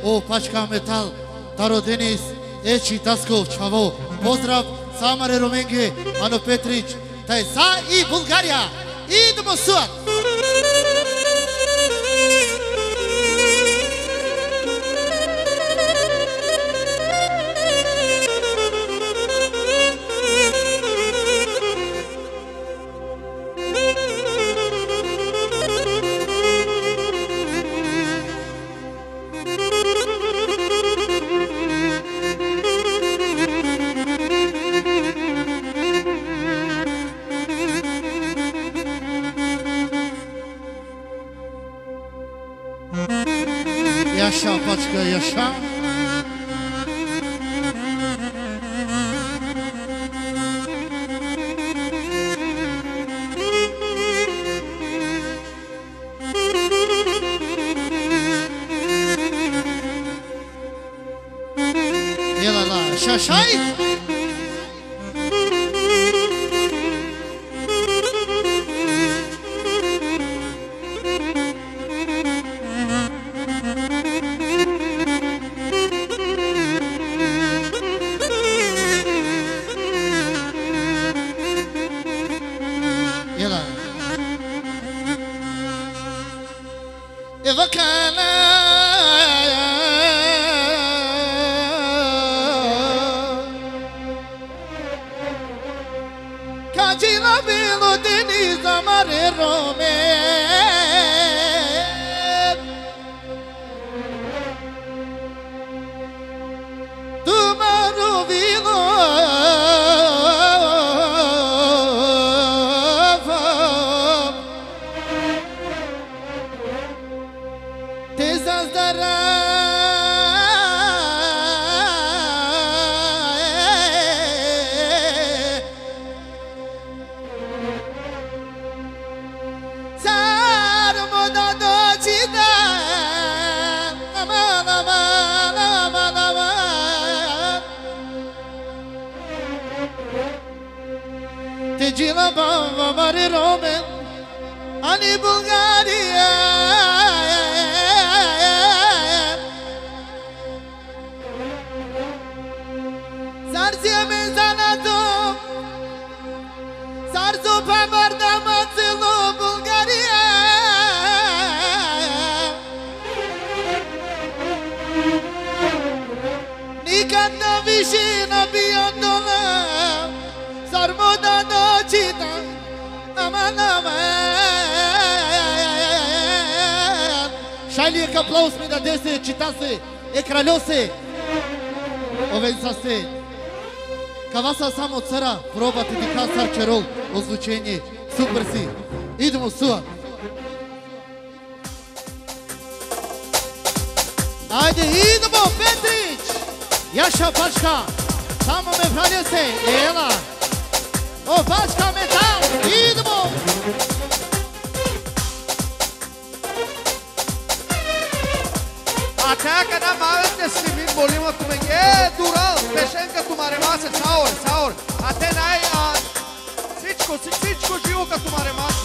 O Pačka Metal, Taro Denis, Eči Taskov, Čavo, pozdrav Samare Romenge, Ano Petrić, taj za i Bulgarija. Idemo suat! Yaşa Pačka, yaşa. Yalala, şaşay. Шайлик аплаус ми дадесе, читасе, кралёсе. Овенцасе. Каваса само цара, проба ти дика сарчерол, озвучение. Супер си. Идемо суа. Ajde, idemo, Petrić! Jaša Pačka, samo me praljese, ela! O, Pačka Metal, idemo! Aceea da mavete slimin bolimo tu menge, Dural, pešenka tu maremase, saur. Ate naj, sičko živo ka tu maremase.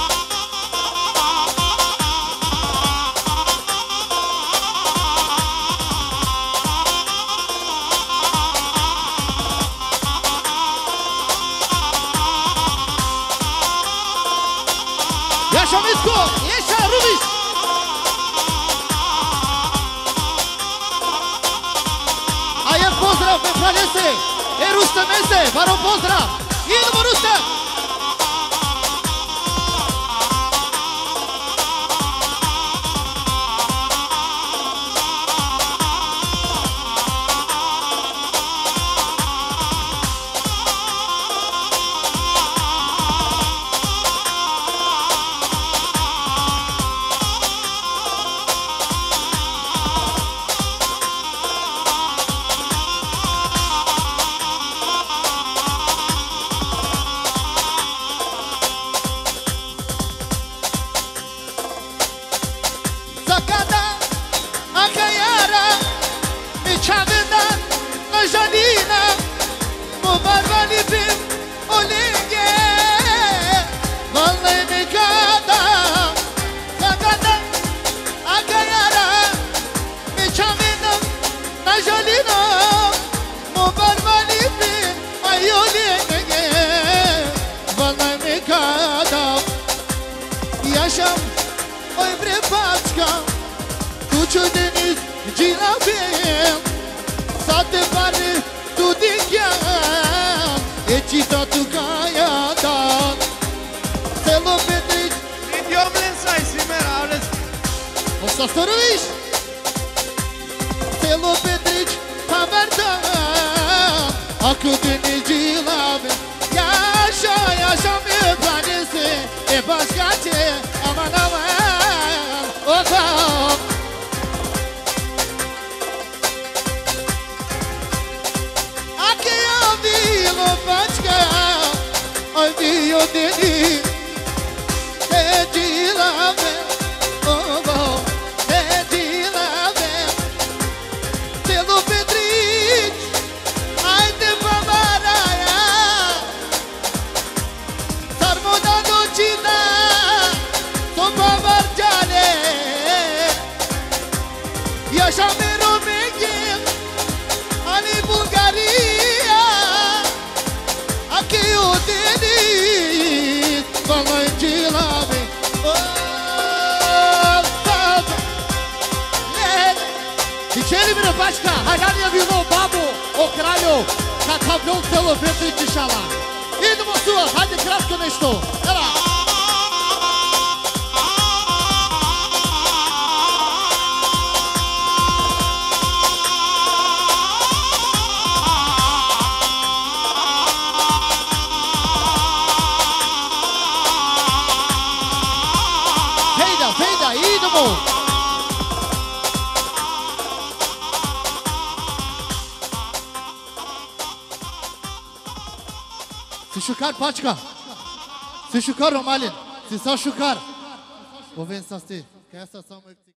Jaša Misko, Ješa Rubiš! Pozdrav, me praljese, Rustem Mese, varo pozdrav, idemo Rustem! Jalina, mo barbalite, aiole nege, valai me cada. Yaşam, oi bre paçka, tu që deniz gjina bem, sa te pare tu dikjan, e qita tu kaja dan. Selo Petrić, Video mlensaj si merales. Osta Storović, Selo Petrić, haberdan, akı deniz gjina bem. Yaşam e planesi, e başkati, aman aman, otam. Aki avilo paçka, avio deni, te dilave, oh, te dilave. Selo Petrić, ajde babaraja, sarmoda docina, to babarđane. Yaşam e Romengin, ani Bulgarija, aki u deniz, valaj džilavi. Dičeri mi na pačka, hajranija bilo babo, o kralju, kad pavljol Selo Petrić išala. Idemo suva, hajde kratko nešto, evo. Fejda, idemo! Si šukar pačka, si šukar Romalin, si sa šukar. Povem sa ste, kaj sa samo